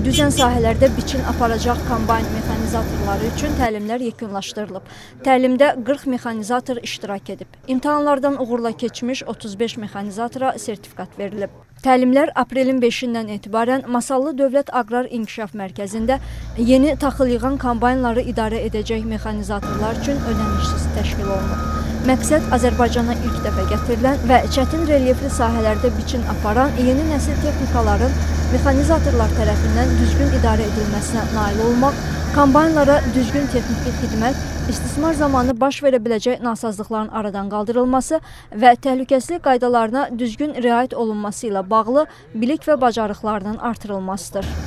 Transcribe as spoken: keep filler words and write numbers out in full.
düzən sahələrdə biçin aparacaq kombayn mexanizatorları üçün təlimlər yekunlaşdırılıb. Təlimdə qırx mexanizator iştirak edib. İmtahanlardan uğurla keçmiş otuz beş mexanizatora sertifikat verilib. Təlimlər aprelin beşindən etibarən Masallı Dövlət Aqrar İnkişaf Mərkəzində yeni taxıl yığan kombaynları idarə edəcək mexanizatorlar üçün ödənişsiz təşkil olunub. Məqsəd Azərbaycana ilk dəfə gətirilən və çətin relyefli sahələrdə biçin aparan yeni nəsil texnikaların mexanizatorlar tərəfindən düzgün idarə edilməsinə nail olmaq, kombaynlara düzgün texniki xidmət, istismar zamanı baş verə biləcək nasazlıqların aradan qaldırılması və təhlükəsizlik qaydalarına düzgün riayət olunması ilə bağlı bilik və bacarıqlarının artırılmasıdır.